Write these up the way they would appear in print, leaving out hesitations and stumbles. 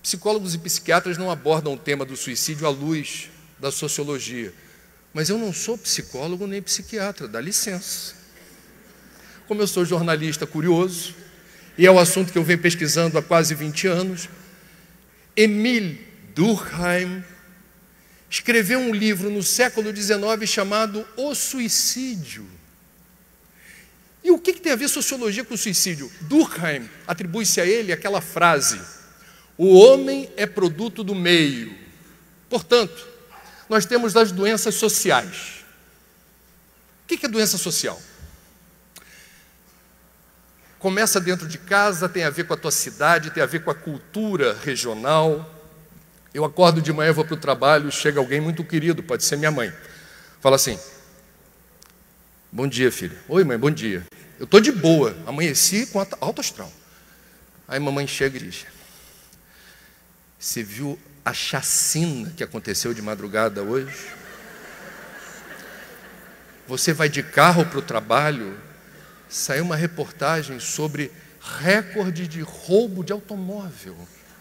Psicólogos e psiquiatras não abordam o tema do suicídio à luz da sociologia. Mas eu não sou psicólogo nem psiquiatra, dá licença. Como eu sou jornalista curioso, e é o assunto que eu venho pesquisando há quase 20 anos, Émile Durkheim escreveu um livro no século XIX chamado O Suicídio. E o que tem a ver sociologia com o suicídio? Durkheim atribui-se a ele aquela frase: o homem é produto do meio. Portanto, nós temos as doenças sociais. O que é doença social? Começa dentro de casa, tem a ver com a tua cidade, tem a ver com a cultura regional. Eu acordo de manhã, vou para o trabalho, chega alguém muito querido, pode ser minha mãe. Fala assim: bom dia, filha. Oi, mãe, bom dia. Eu estou de boa, amanheci com alto astral. Aí mamãe chega e diz: você viu a chacina que aconteceu de madrugada hoje? Você vai de carro para o trabalho? Saiu uma reportagem sobre recorde de roubo de automóvel.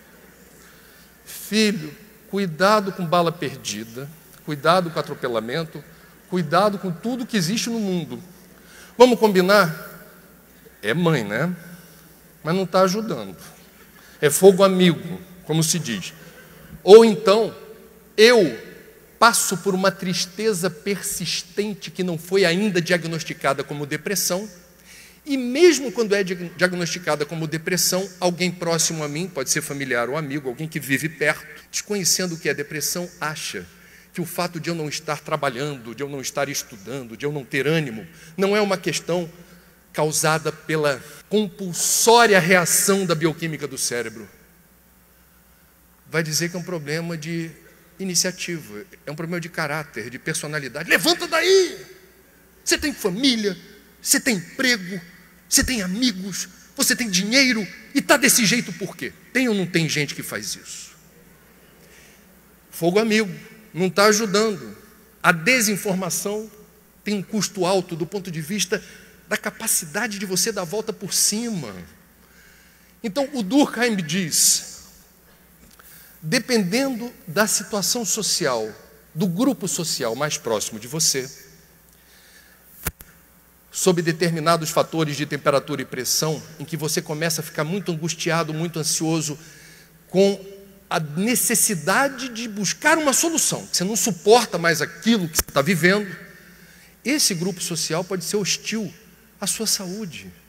Filho, cuidado com bala perdida, cuidado com atropelamento, cuidado com tudo que existe no mundo. Vamos combinar? É mãe, né? Mas não está ajudando. É fogo amigo, como se diz. Ou então, eu passo por uma tristeza persistente que não foi ainda diagnosticada como depressão, e mesmo quando é diagnosticada como depressão, alguém próximo a mim, pode ser familiar ou amigo, alguém que vive perto, desconhecendo o que é depressão, acha que o fato de eu não estar trabalhando, de eu não estar estudando, de eu não ter ânimo, não é uma questão causada pela compulsória reação da bioquímica do cérebro. Vai dizer que é um problema de iniciativa, é um problema de caráter, de personalidade. Levanta daí! Você tem família, você tem emprego, você tem amigos, você tem dinheiro e está desse jeito por quê? Tem ou não tem gente que faz isso? Fogo amigo, não está ajudando. A desinformação tem um custo alto do ponto de vista da capacidade de você dar a volta por cima. Então o Durkheim diz: dependendo da situação social, do grupo social mais próximo de você, sob determinados fatores de temperatura e pressão, em que você começa a ficar muito angustiado, muito ansioso, com a necessidade de buscar uma solução, você não suporta mais aquilo que você está vivendo, esse grupo social pode ser hostil à sua saúde.